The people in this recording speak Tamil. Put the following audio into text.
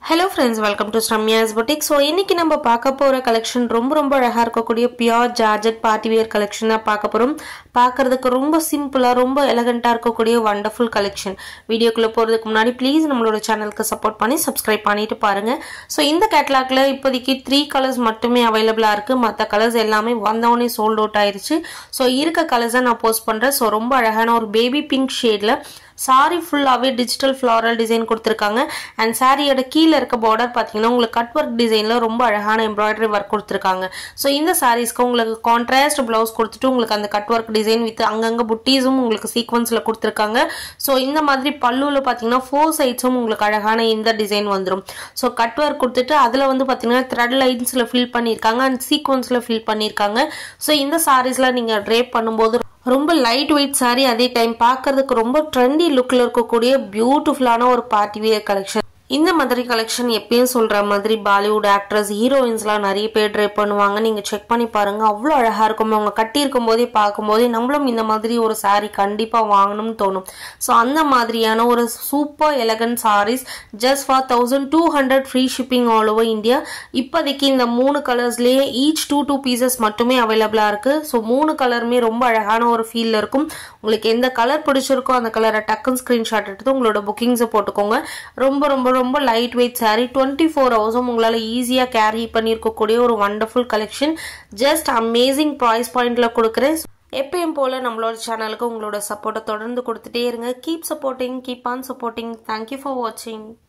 Hello friends, welcome to Ramya's Boutique. So இன்னைக்கு நம்ம பார்க்க போற கலெக்ஷன் ரொம்ப அழகா இருக்கக்கூடிய pure georgette party wear collection தான் பார்க்க போறோம். பார்க்கிறதுக்கு ரொம்ப சிம்பிளா ரொம்ப எலிகண்டா இருக்கக்கூடிய வண்டர்ஃபுல் கலெக்ஷன். வீடியோக்குள்ள போறதுக்கு முன்னாடி ப்ளீஸ் நம்மளோட சேனலுக்கு சப்போர்ட் பண்ணி Subscribe பண்ணிட்டு பாருங்க. சோ இந்த கேட்டலாக்ல இப்போதைக்கு 3 கலர்ஸ் மட்டுமே அவேலபிளா இருக்கு. மத்த கலர்ஸ் எல்லாமே வந்தவனே சோல்ட் அவுட் ஆயிருச்சு. சோ இருக்க கலர்ஸை நான் போஸ்ட் பண்றேன். சோ ரொம்ப அழகான ஒரு பேபி பிங்க் ஷேட்ல saree full-ஆவே digital floral design கொடுத்திருக்காங்க and saree-யோட கீழ இருக்க border பாத்தீங்கன்னா உங்களுக்கு கட் வர்க் டிசைன்ல ரொம்ப அழகான embroidery work கொடுத்திருக்காங்க. சோ இந்த sareesக்கு உங்களுக்கு contrast blouse கொடுத்துட்டு உங்களுக்கு அந்த கட் வர்க் டிசைன் வித் அங்கங்க புட்டீஸும் உங்களுக்கு சீக்வென்ஸ்ல கொடுத்திருக்காங்க. சோ இந்த மாதிரி பல்லுல பாத்தீங்கன்னா 4 சைட்ஸும் உங்களுக்கு அழகான இந்த டிசைன் வந்துரும். சோ கட் வர்க் கொடுத்துட்டு அதுல வந்து பாத்தீங்கன்னா thread linesல ஃபில் பண்ணிருக்காங்க and சீக்வென்ஸ்ல ஃபில் பண்ணிருக்காங்க. சோ இந்த sareesல நீங்க drape பண்ணும்போது ரொம்ப லைட் வெயிட் saree அதே டைம் பார்க்கிறதுக்கு ரொம்ப ட்ரெண்டி லுக்ல இருக்கக்கூடிய பியூட்டிஃபுல்லான ஒரு பார்ட்டி வேர் கலெக்ஷன். இந்த மாதிரி கலெக்ஷன் எப்பயும் சொல்ற மாதிரி பாலிவுட் ஆக்ட்ரஸ் ஹீரோயின்ஸ்லாம் நிறைய பேர் ட்ரை பண்ணுவாங்க. நீங்க செக் பண்ணி பாருங்க, அவ்வளோ அழகா இருக்கும். அவங்க கட்டி இருக்கும் போதே பார்க்கும்போதே நம்மளும் இந்த மாதிரி ஒரு saree கண்டிப்பா வாங்கணும்னு தோணும். ஸோ அந்த மாதிரியான ஒரு super elegant sarees just for 1200 free shipping all over India. இப்போதைக்கு இந்த 3 கலர்ஸ்லயே ஈச் 2 பீசஸ் மட்டுமே அவைலபிளா இருக்கு. ஸோ 3 கலருமே ரொம்ப அழகான ஒரு ஃபீல்ல இருக்கும். உங்களுக்கு எந்த கலர் பிடிச்சிருக்கோ அந்த கலரை டக்குன்னு ஸ்கிரீன்ஷாட் எடுத்து உங்களோட புக்கிங்ஸை போட்டுக்கோங்க. ரொம்ப லைட் வெயிட் saree 24 ஹவர்ஸும் உங்களால ஈஸியா கேரி பண்ணிருக்கக்கூடிய ஒரு wonderful collection. Just amazing price பாயிண்ட்ல கொடுக்குறேன். எப்பயும் போல நம்மளோட சேனலுக்கு உங்களோட சப்போர்ட்டை தொடர்ந்து கொடுத்துட்டே இருங்க. Keep supporting, keep on supporting. Thank you for வாட்சிங்.